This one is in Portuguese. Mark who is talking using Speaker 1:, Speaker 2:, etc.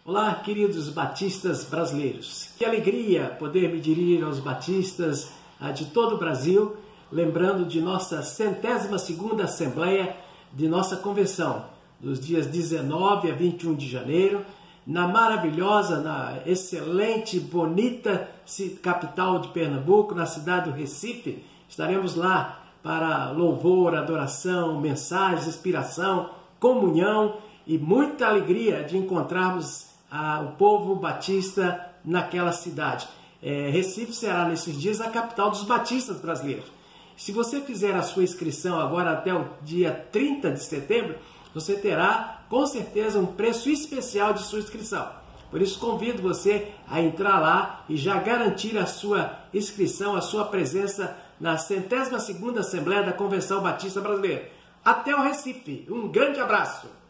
Speaker 1: Olá, queridos batistas brasileiros. Que alegria poder me dirigir aos batistas de todo o Brasil, lembrando de nossa 102ª Assembleia de nossa Convenção, dos dias 19 a 21 de janeiro, na maravilhosa, na excelente, bonita capital de Pernambuco, na cidade do Recife. Estaremos lá para louvor, adoração, mensagens, inspiração, comunhão e muita alegria de encontrarmos o povo batista naquela cidade. Recife será nesses dias a capital dos batistas brasileiros. Se você fizer a sua inscrição agora até o dia 30 de setembro, você terá com certeza um preço especial de sua inscrição. Por isso convido você a entrar lá e já garantir a sua inscrição, a sua presença na 102ª Assembleia da Convenção Batista Brasileira. Até o Recife. Um grande abraço!